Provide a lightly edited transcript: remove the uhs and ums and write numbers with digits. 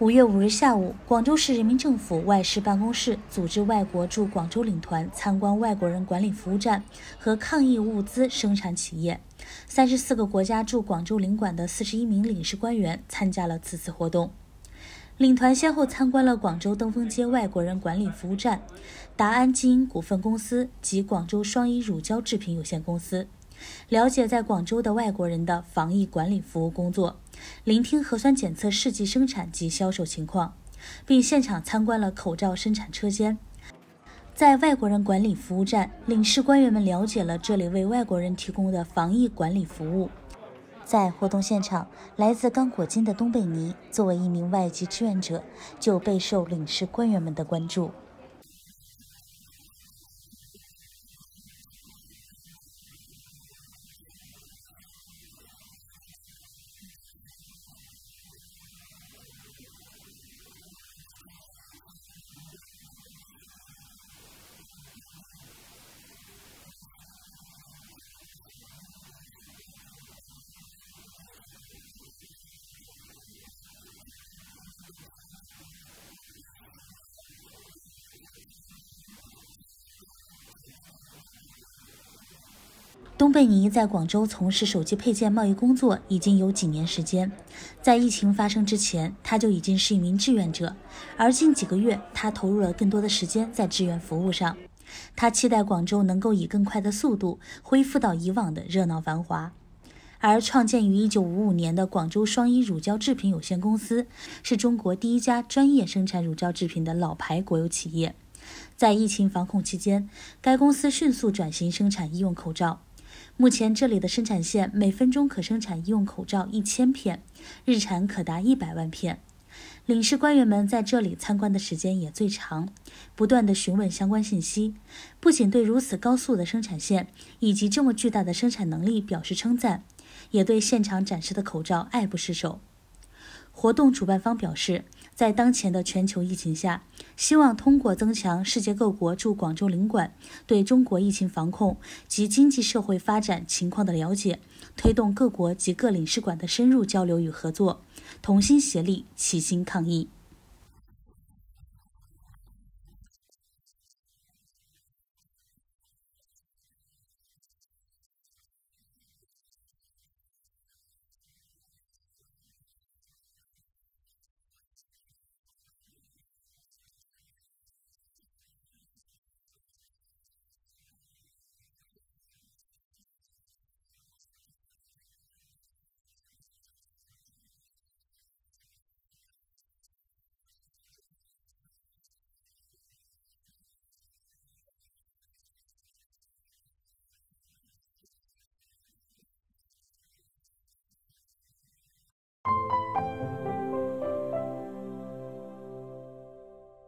5月5日下午，广州市人民政府外事办公室组织外国驻广州领团参观外国人管理服务站和抗疫物资生产企业。34个国家驻广州领馆的41名领事官员参加了此次活动。领团先后参观了广州登峰街外国人管理服务站、达安基因股份公司及广州双一乳胶制品有限公司，了解在广州的外国人的防疫管理服务工作，聆听核酸检测试剂生产及销售情况，并现场参观了口罩生产车间。在外国人管理服务站，领事官员们了解了这里为外国人提供的防疫管理服务。在活动现场，来自刚果金的东贝尼作为一名外籍志愿者，就备受领事官员们的关注。东贝尼在广州从事手机配件贸易工作已经有几年时间，在疫情发生之前，他就已经是一名志愿者，而近几个月，他投入了更多的时间在志愿服务上。他期待广州能够以更快的速度恢复到以往的热闹繁华。而创建于1955年的广州双一乳胶制品有限公司，是中国第一家专业生产乳胶制品的老牌国有企业。在疫情防控期间，该公司迅速转型生产医用口罩。目前这里的生产线每分钟可生产医用口罩1000片，日产可达100万片。领事官员们在这里参观的时间也最长，不断地询问相关信息，不仅对如此高速的生产线以及这么巨大的生产能力表示称赞，也对现场展示的口罩爱不释手。活动主办方表示，在当前的全球疫情下，希望通过增强世界各国驻广州领馆对中国疫情防控及经济社会发展情况的了解，推动各国及各领事馆的深入交流与合作，同心协力，齐心抗疫。